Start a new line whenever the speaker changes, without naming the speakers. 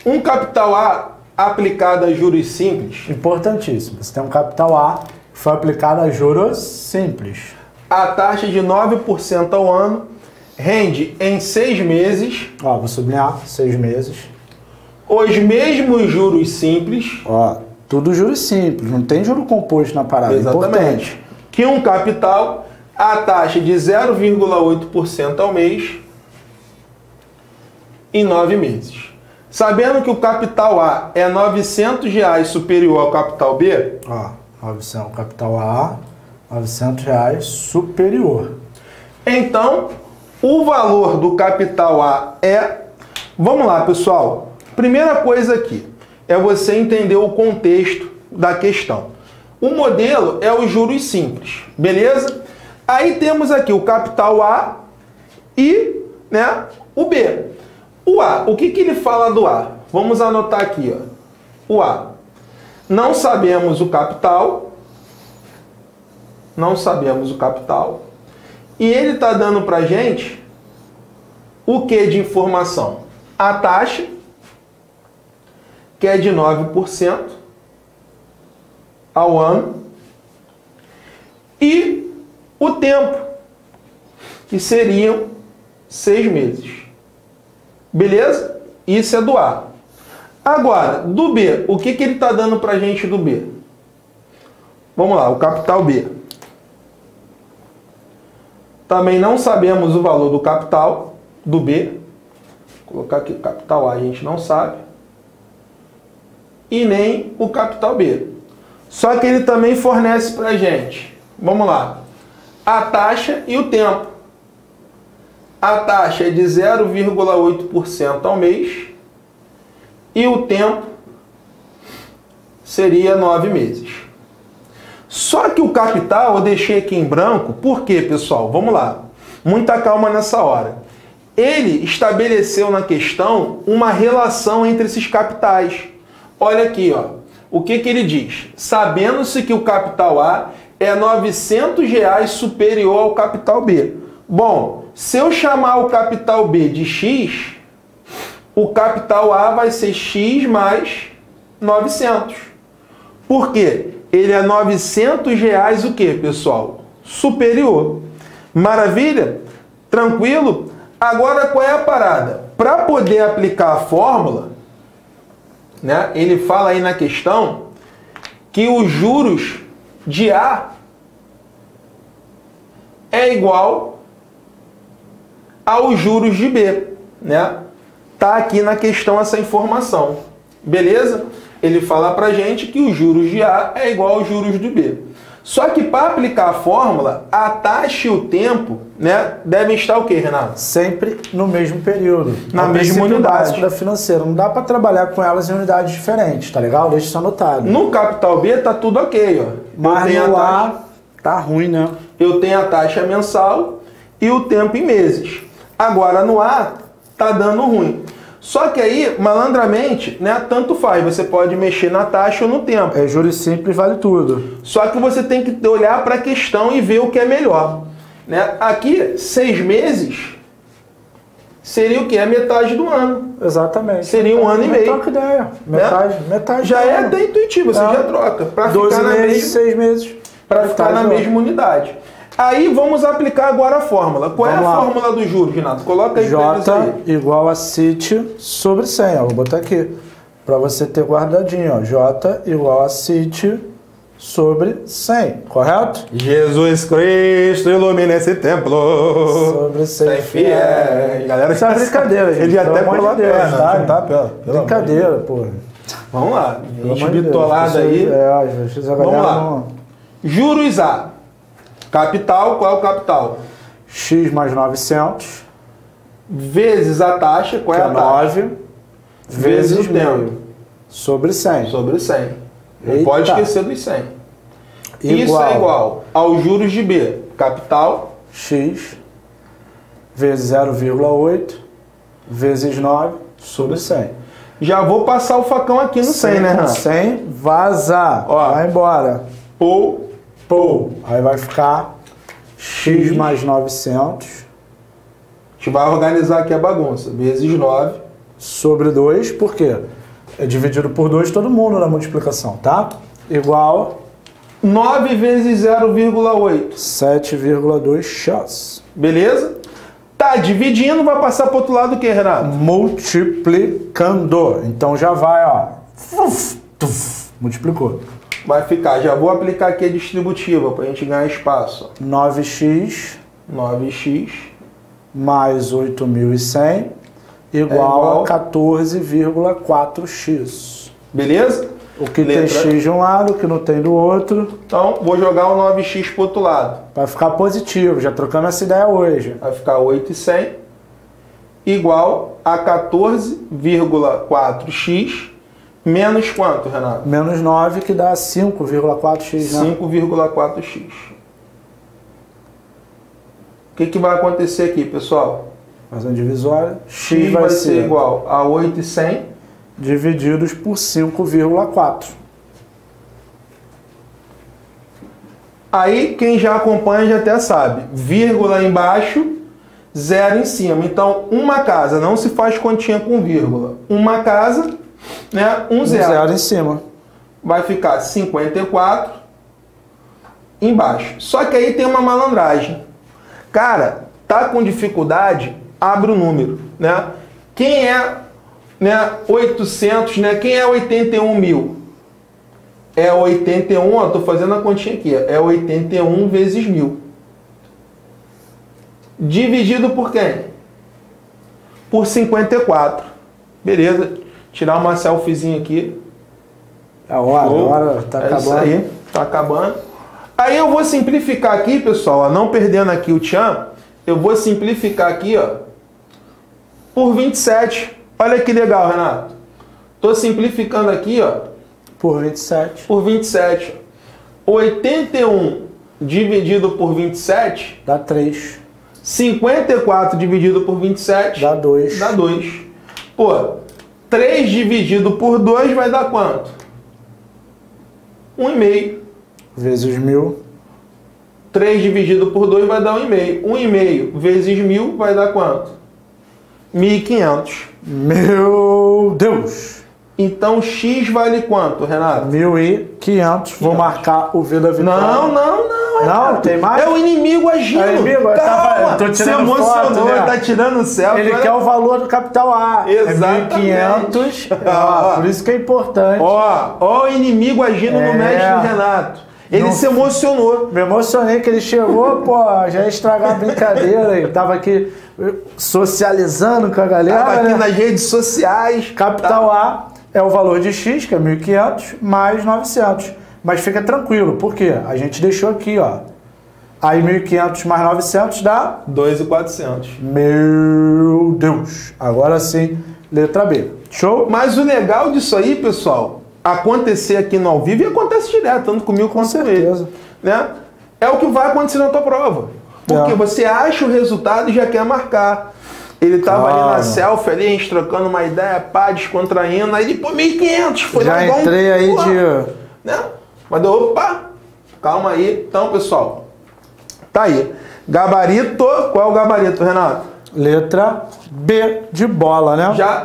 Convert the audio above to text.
Um capital A aplicado a juros simples.
Importantíssimo. Você tem um capital A que foi aplicado a juros simples.
A taxa de 9% ao ano rende em 6 meses.
Ó, vou sublinhar, 6 meses.
Os mesmos juros simples.
Ó, tudo juros simples, não tem juro composto na parada.
Exatamente.
Importante.
Que um capital a taxa de 0,8% ao mês em 9 meses. Sabendo que o capital A é R$ 900 superior ao capital B.
Ó, 900, capital A, R$ 900 superior.
Então, o valor do capital A é... Vamos lá, pessoal. Primeira coisa aqui é você entender o contexto da questão. O modelo é os juros simples, beleza? Aí temos aqui o capital A e, né, o B. O A, o que ele fala do A? Vamos anotar aqui, ó. O A. Não sabemos o capital. Não sabemos o capital. E ele está dando para a gente o que de informação? A taxa, que é de 9% ao ano, e o tempo, que seriam 6 meses. Beleza? Isso é do A. Agora, do B, o que ele está dando para a gente do B? Vamos lá, o capital B. Também não sabemos o valor do capital do B. Vou colocar aqui o capital A, a gente não sabe. E nem o capital B. Só que ele também fornece para a gente, vamos lá, a taxa e o tempo. A taxa é de 0,8% ao mês e o tempo seria 9 meses. Só que o capital eu deixei aqui em branco, por quê, pessoal? Vamos lá, muita calma nessa hora. Ele estabeleceu na questão uma relação entre esses capitais. Olha aqui, ó. O que ele diz? Sabendo-se que o capital A é R$ 900 superior ao capital B. Bom, se eu chamar o capital B de X, o capital A vai ser X mais 900. Por quê? Ele é R$ 900 o quê, pessoal? Superior. Maravilha? Tranquilo? Agora, qual é a parada? Para poder aplicar a fórmula, né, ele fala aí na questão que os juros de A é igual aos juros de B, né? Tá aqui na questão essa informação, beleza? Ele fala pra gente que os juros de A é igual aos juros de B. Só que para aplicar a fórmula, a taxa e o tempo, né, devem estar o quê, Renato?
Sempre no mesmo período.
Na mesma unidade
da financeira. Não dá para trabalhar com elas em unidades diferentes, tá legal? Deixa isso anotado.
No capital B tá tudo ok, ó.
Mas no A tá ruim, né?
Eu tenho a taxa mensal e o tempo em meses. Agora no A tá dando ruim. Só que aí, malandramente, né, tanto faz. Você pode mexer na taxa ou no tempo.
É juros simples, vale tudo.
Só que você tem que olhar para a questão e ver o que é melhor. Né? Aqui, 6 meses seria o quê? A metade do ano.
Exatamente.
Seria um ano e meio.
Troca ideia. Metade,
né?
metade
já
do
é
ano.
até intuitivo, você já troca. Para
12
ficar
meses, 6 meses.
Para ficar na mesma unidade. Aí vamos aplicar agora a fórmula. Qual é a fórmula do juros, Renato? Coloca aí.
J igual a CIT sobre 100. Ó, vou botar aqui para você ter guardadinho. Ó. J igual a CIT sobre 100. Correto?
Jesus Cristo ilumina esse templo.
Sobre 100
fiéis. Galera,
isso é brincadeira, gente.
Ele até pulou a perna.
Tá? Brincadeira, pô.
Vamos lá. Gente bitolada aí. Vamos lá. Juros A. Capital, qual é o capital?
X mais 900.
Vezes a taxa, qual é a taxa?
9 vezes o tempo. Sobre 100.
Sobre 100. Não pode esquecer dos 100. Isso é igual aos juros de B. Capital.
X vezes 0,8 vezes 9 sobre 100.
Já vou passar o facão aqui no 100, né, Renato?
100, vaza. Ó, vai embora.
Pou.
Aí vai ficar X mais 900.
A gente vai organizar aqui a bagunça. Vezes 9
sobre 2, por quê? É dividido por 2 todo mundo na multiplicação, tá? Igual
9 vezes 0,8.
7,2x.
Beleza? Tá dividindo, vai passar para o outro lado o que, Renato?
Multiplicando. Então já vai, ó. Multiplicou.
Vai ficar, já vou aplicar aqui a distributiva para a gente ganhar espaço.
9x
9x
mais 8.100 igual a 14,4x.
Beleza?
O que tem x de um lado, o que não tem do outro.
Então, vou jogar o 9x para o outro lado.
Vai ficar positivo, já trocamos essa ideia hoje.
Vai ficar 8.100 igual a 14,4x menos quanto, Renato?
Menos 9, que dá 5,4x, né?
5,4x. O que vai acontecer aqui, pessoal?
Fazendo divisória,
x vai ser igual a 8.100
divididos por 5,4.
Aí, quem já acompanha já até sabe. Vírgula embaixo, zero em cima. Então, uma casa não se faz continha com vírgula. Uma casa, né? Um zero.
Zero em cima.
Vai ficar 54 embaixo. Só que aí tem uma malandragem. Cara, tá com dificuldade? Abre o número, né? Quem é, né, 800, né? Quem é 81 mil? É 81, ó, tô fazendo a continha aqui, ó, é 81 vezes 1000. Dividido por quem? Por 54. Beleza. Tirar uma selfiezinha aqui.
A hora tá acabando.
Isso aí, tá acabando. Aí eu vou simplificar aqui, pessoal, ó, não perdendo aqui o tchan, eu vou simplificar aqui, ó, por 27. Olha que legal, Renato. Tô simplificando aqui, ó,
por 27.
Por 27. 81 dividido por 27
dá 3.
54 dividido por 27
dá 2.
Dá 2. Pô, 3 dividido por 2 vai dar quanto? 1,5.
Vezes 1000.
3 dividido por 2 vai dar 1,5. 1,5 vezes 1000 vai dar quanto? 1.500.
Meu Deus!
Então, X vale quanto, Renato?
1.500. Vou marcar o V da vitória.
Não,
tem mais?
É o inimigo agindo. É o inimigo?
Calma,
você emocionou, foto, né? Tá tirando o céu.
Ele quer o valor do capital A.
Exatamente.
É 1.500. Por isso que é importante.
Ó o inimigo agindo no mestre Renato. Ele se emocionou.
Me emocionei que ele chegou, pô, já ia estragar a brincadeira. Ele tava aqui socializando com a galera.
Tava aqui nas redes sociais.
Capital A é o valor de X, que é 1.500, mais 900. Mas fica tranquilo, por quê? A gente deixou aqui, ó. Aí 1.500 mais 900 dá
2.400.
Meu Deus. Agora sim, letra B. Show?
Mas o legal disso aí, pessoal, acontecer aqui no ao vivo, e acontece direto, tanto comigo quanto com ele, né? É o que vai acontecer na tua prova. Porque você acha o resultado e já quer marcar. Ele tava ali na selfie, ali, a gente trocando uma ideia, pá, descontraindo. Aí ele, pô, 1.500. Foi
já
lá,
entrei aí
porra,
de...
né? Mas opa, calma aí. Então, pessoal, tá aí. Gabarito, qual é o gabarito, Renato?
Letra B de bola, né?
Já